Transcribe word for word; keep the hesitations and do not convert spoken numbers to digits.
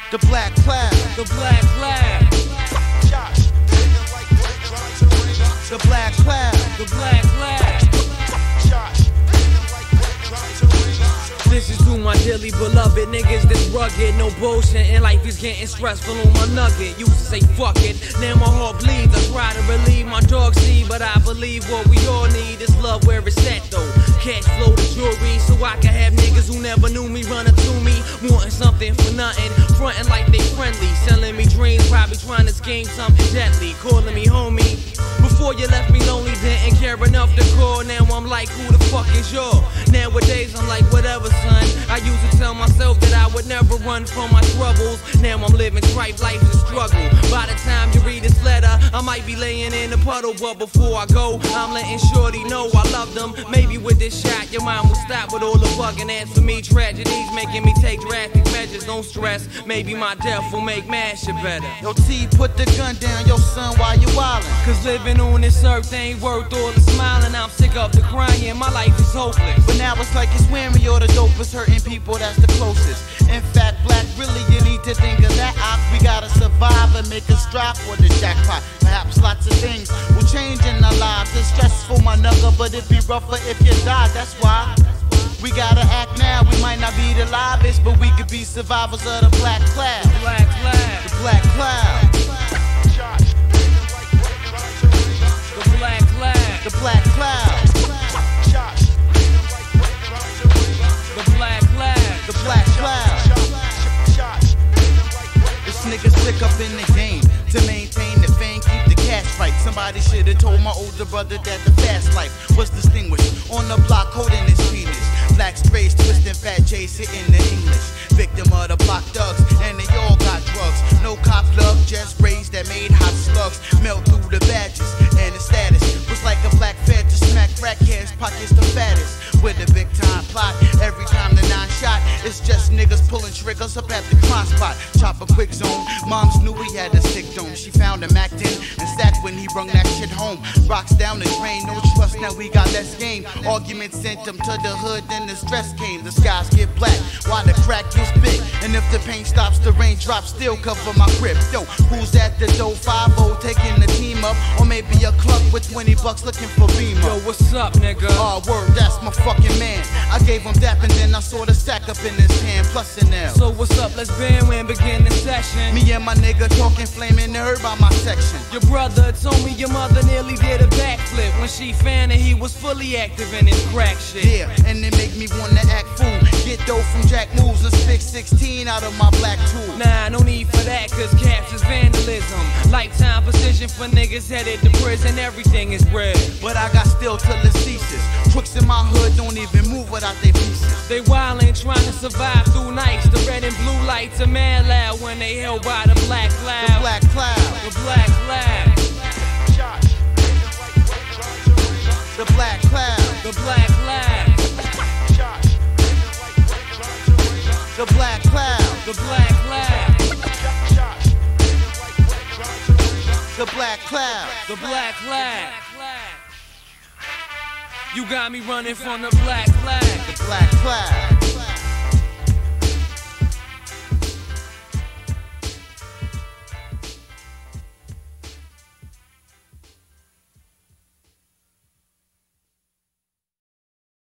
The black cloud. The black cloud. The black cloud. The black cloud. This is to my dearly beloved niggas that's rugged. No bullshit and life is getting stressful on my nugget. Used to say fuck it, now my heart bleeds. I try to relieve my dog seed, but I believe what we all need is love where it's at though. Cash flow to jewelry so I can have niggas who never knew me running to me, wanting something for nothing, fronting like they friendly, selling me dreams, probably trying to scheme something deadly, calling me homie. Before you left me lonely, didn't care enough to call. Now I'm like, who the fuck is your? Nowadays I'm like, whatever son. I used to tell myself that I would never run from my troubles. Now I'm living strife, life's a struggle. By the time you read this letter, I might be laying in a puddle. But before I go, I'm letting shorty know I love them. Maybe with this shot, your mind will stop with all the bugging. As for me, tragedies making me take drastic measures. Don't stress, maybe my death will make mad shit better. Yo T, put the gun down, yo son, while you wildin'. Cause living on this earth ain't worth all the smiling. I'm sick of the crying, my life is hopeless. But now it's like it's when we all the dopest, hurting people, that's the closest. In fact, black, really you need to think of that op. We gotta survive and make a strive for the jackpot. Perhaps lots of things will change in our lives. It's stressful, my nugga, but it be rougher if you die, that's why. We gotta act now, we might not be the livest, but we could be survivors of the black cloud. The black cloud. The black cloud. The black cloud. The black cloud. The black cloud. The black cloud. This nigga sick up in the game. To maintain the fame, keep the cash right. Somebody should've told my older brother that the fast life was distinguished. On the block holding his penis. Black sprays, twisting fat J's, hitting the English. Victim of the block thugs, and they all got drugs. No cop love, just rays that made hot slugs melt through the badges. And the status was like a black fed to smack crackheads, pockets the fattest. With a big time plot, every time the nine shot, it's just niggas pulling triggers up at the crime spot. Chop a quick zone, moms knew he had a sick dome. She found him acting and stacked when he brung that shit home. Rocks down the drain, no trust, now we got less game. Arguments sent him to the hood, then the stress came. The skies get black, while the crack gets big. And if the pain stops, the raindrops still cover my grip. Yo, who's at the door? five oh taking the team up, or maybe a club with twenty bucks looking for Beamer. Yo, what's up, nigga? Oh, word, that's my fucking man. I gave him dap and then I saw the sack up in his hand, plus an L. So what's up, let's band and begin the session. Me and my nigga talking, flaming nerd by my section. Your brother told me your mother nearly did a backflip when she found that he was fully active in his crack shit. Yeah, and it make me wanna act fool. Get dough from Jack Moves and stick sixteen out of my black tool. Nah, no need for that, cause caps is vandalism. Lifetime position for niggas headed to prison, everything is red. But I got still till it ceases. Crooks in my hood don't even move without their pieces. They wildin', trying to survive through nights. The red and blue lights are mad loud when they held by the black cloud. The black cloud. The black cloud. The black cloud. The black cloud. The black cloud. The black cloud. The black cloud. The black cloud. You got me running from the black flag. The black cloud.